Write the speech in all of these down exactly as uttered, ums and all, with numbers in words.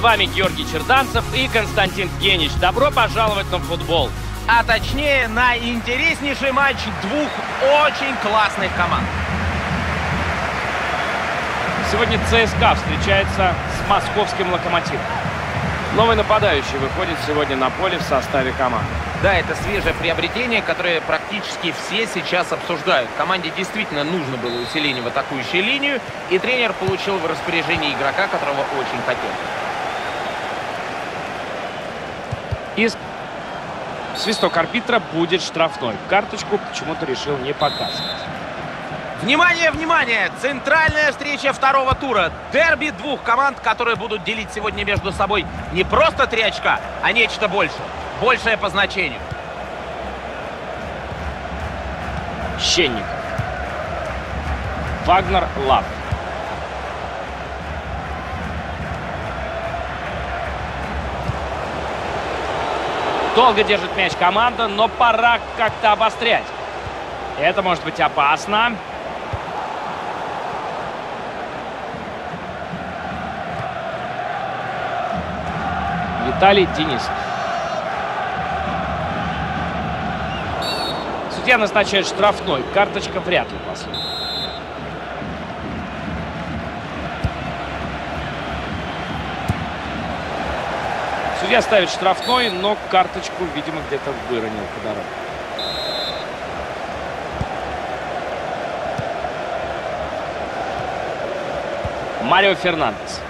вами Георгий Черданцев и Константин Генич. Добро пожаловать на футбол. А точнее, на интереснейший матч двух очень классных команд. Сегодня ЦСКА встречается с московским Локомотивом. Новый нападающий выходит сегодня на поле в составе команды. Да, это свежее приобретение, которое практически все сейчас обсуждают. Команде действительно нужно было усиление в атакующую линию, и тренер получил в распоряжении игрока, которого очень хотел. И свисток арбитра будет штрафной. Карточку почему-то решил не показывать. Внимание, внимание! Центральная встреча второго тура. Дерби двух команд, которые будут делить сегодня между собой не просто три очка, а нечто большее. Большее по значению. Щенников. Вагнер, Лав. Долго держит мяч команда, но пора как-то обострять. Это может быть опасно. Виталий Денисов. Судья назначает штрафной. Карточка вряд ли последует. Судья ставит штрафной, но карточку, видимо, где-то выронил по дороге. Марио Фернандес.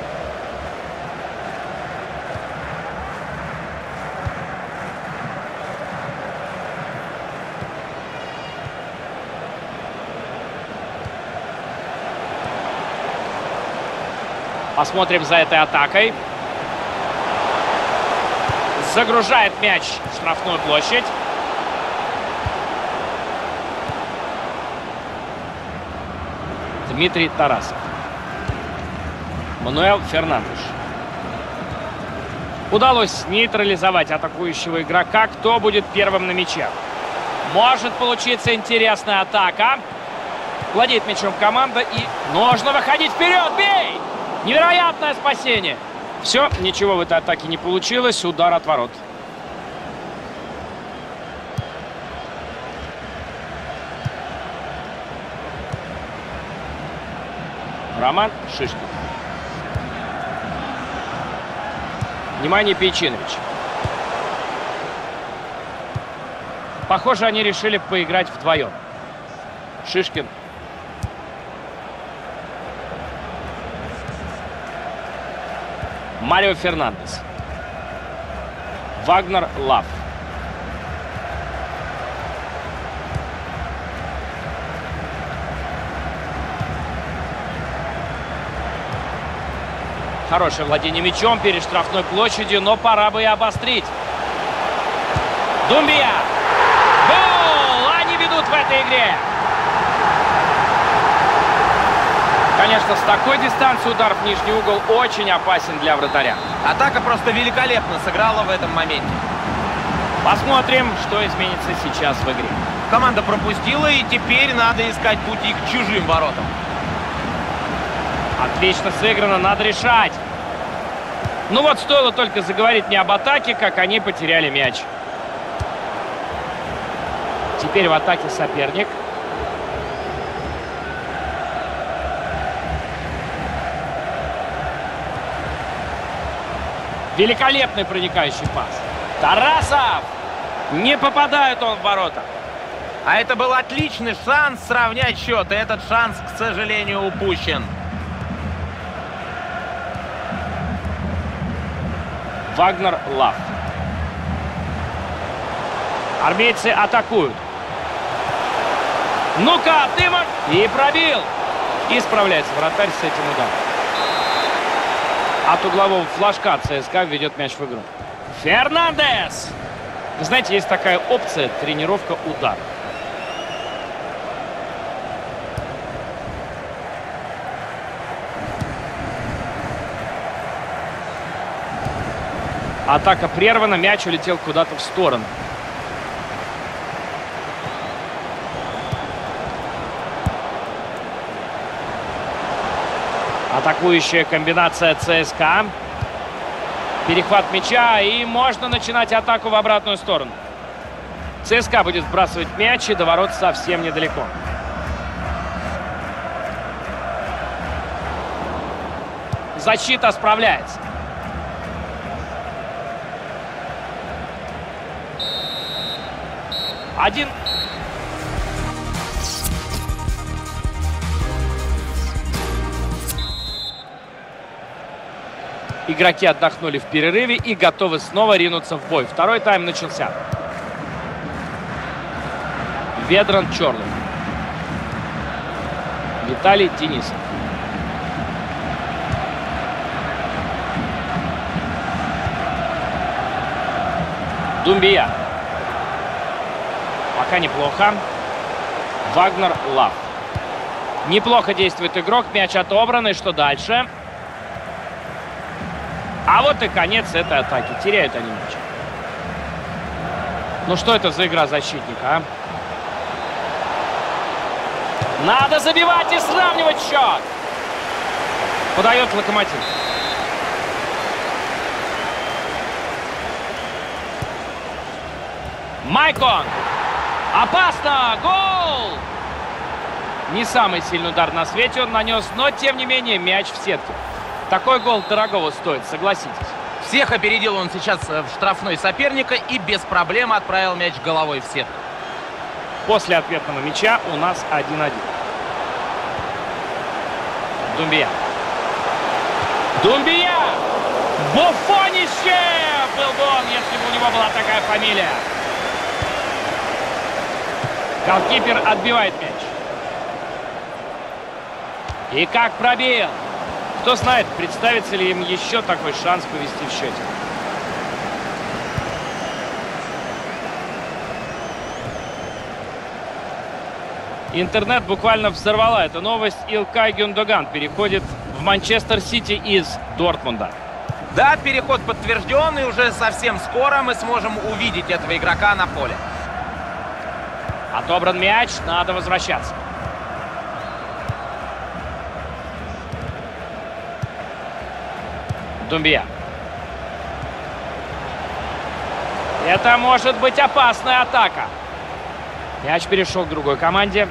Посмотрим за этой атакой. Загружает мяч в штрафную площадь. Дмитрий Тарасов. Мануэл Фернандеш. Удалось нейтрализовать атакующего игрока. Кто будет первым на мяче? Может получиться интересная атака. Владеет мячом команда и нужно выходить вперед. Бей! Невероятное спасение. Все, ничего в этой атаке не получилось. Удар от ворот. Роман Шишкин. Внимание, Пейчинович. Похоже, они решили поиграть вдвоем. Шишкин. Марио Фернандес. Вагнер, Лав. Хорошее владение мячом перед штрафной площадью, но пора бы и обострить. Думбия. Гол! Они ведут в этой игре. Конечно, с такой дистанции удар в нижний угол очень опасен для вратаря. Атака просто великолепно сыграла в этом моменте. Посмотрим, что изменится сейчас в игре. Команда пропустила, и теперь надо искать пути к чужим воротам. Отлично сыграно, надо решать. Ну вот, стоило только заговорить не об атаке, как они потеряли мяч. Теперь в атаке соперник. Великолепный проникающий пас. Тарасов! Не попадает он в ворота. А это был отличный шанс сравнять счет. И этот шанс, к сожалению, упущен. Вагнер, Лав. Армейцы атакуют. Ну-ка, ты мог... И пробил. И справляется вратарь с этим ударом. От углового флажка ЦСКА ведет мяч в игру. Фернандес! Вы знаете, есть такая опция — тренировка удара. Атака прервана, мяч улетел куда-то в сторону. Атакующая комбинация ЦСКА. Перехват мяча, и можно начинать атаку в обратную сторону. ЦСКА будет сбрасывать мяч, и до ворот совсем недалеко. Защита справляется. Один. Игроки отдохнули в перерыве и готовы снова ринуться в бой. Второй тайм начался. Ведран Чорлов. Виталий Денисов. Думбия. Пока неплохо. Вагнер Лав. Неплохо действует игрок. Мяч отобран. И что дальше? А вот и конец этой атаки. Теряют они мяч. Ну что это за игра защитника, а? Надо забивать и сравнивать счет. Подает Локомотив. Майкон. Опасно! Гол! Не самый сильный удар на свете он нанес, но тем не менее мяч в сетке. Такой гол дорогого стоит, согласитесь. Всех опередил он сейчас в штрафной соперника и без проблем отправил мяч головой в сетку. После ответного мяча у нас один-один. Думбия. Думбия! Буфонище! Был бы он, если бы у него была такая фамилия. Голкипер отбивает мяч. И как пробил. Кто знает, представится ли им еще такой шанс повести в счете. Интернет буквально взорвала эта новость. Илкай Гюндоган переходит в Манчестер Сити из Дортмунда. Да, переход подтвержден, и уже совсем скоро мы сможем увидеть этого игрока на поле. Отобран мяч, надо возвращаться. Думбия. Это может быть опасная атака. Мяч перешел к другой команде.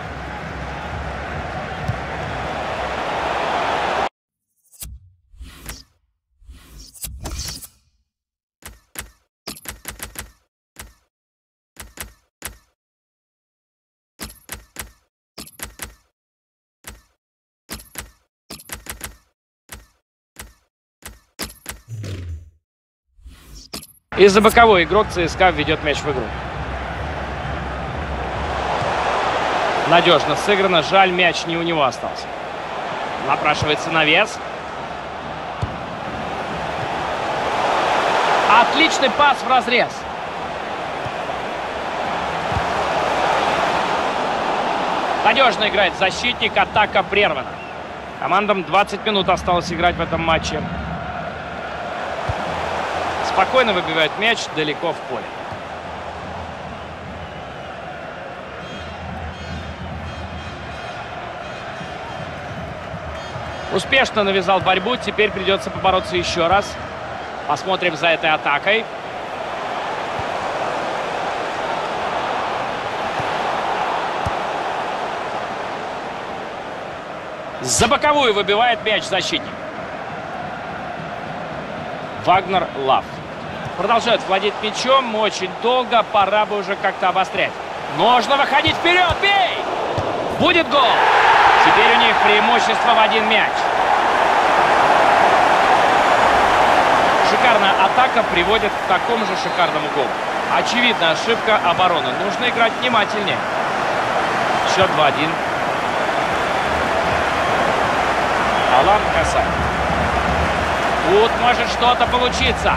Из-за боковой игрок ЦСКА ведет мяч в игру. Надежно сыграно. Жаль, мяч не у него остался. Напрашивается навес. Отличный пас в разрез. Надежно играет защитник. Атака прервана. Командам двадцать минут осталось играть в этом матче. Спокойно выбивает мяч далеко в поле. Успешно навязал борьбу. Теперь придется побороться еще раз. Посмотрим за этой атакой. За боковую выбивает мяч защитник. Вагнер Лав. Продолжает владеть мячом очень долго. Пора бы уже как-то обострять. Нужно выходить вперед. Бей! Будет гол. Теперь у них преимущество в один мяч. Шикарная атака приводит к такому же шикарному голу. Очевидная ошибка обороны. Нужно играть внимательнее. Счет два-один. Алан Касай. Тут может что-то получиться.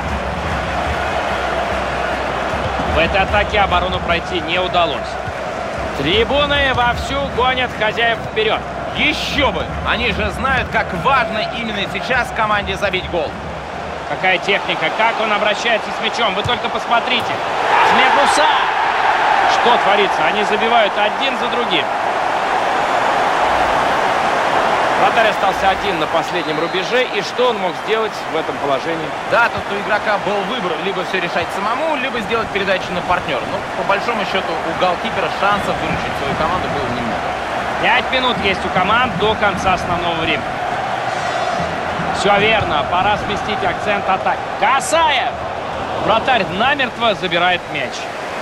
В этой атаке оборону пройти не удалось. Трибуны вовсю гонят хозяев вперед. Еще бы! Они же знают, как важно именно сейчас команде забить гол. Какая техника, как он обращается с мячом. Вы только посмотрите. Ахмед Муса! Что творится? Они забивают один за другим. Вратарь остался один на последнем рубеже. И что он мог сделать в этом положении? Да, тут у игрока был выбор. Либо все решать самому, либо сделать передачу на партнера. Но по большому счету у голкипера шансов выручить свою команду было немного. Пять минут есть у команд до конца основного времени. Все верно. Пора сместить акцент атаки. Касаев! Вратарь намертво забирает мяч.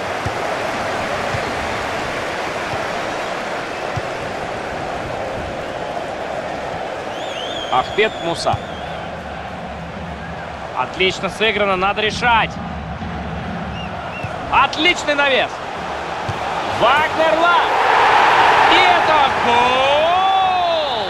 Ахмед Муса. Отлично сыграно, надо решать. Отличный навес. Вагнер Лав. И это гол!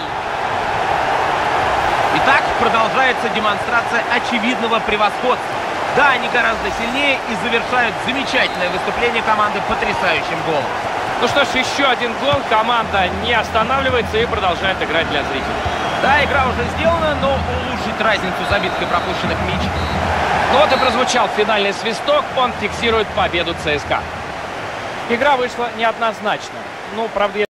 Итак, продолжается демонстрация очевидного превосходства. Да, они гораздо сильнее и завершают замечательное выступление команды потрясающим голом. Ну что ж, еще один гол. Команда не останавливается и продолжает играть для зрителей. Да, игра уже сделана, но улучшить разницу забитых и пропущенных мячей. Ну вот и прозвучал финальный свисток. Он фиксирует победу ЦСКА. Игра вышла неоднозначно. Ну, правда,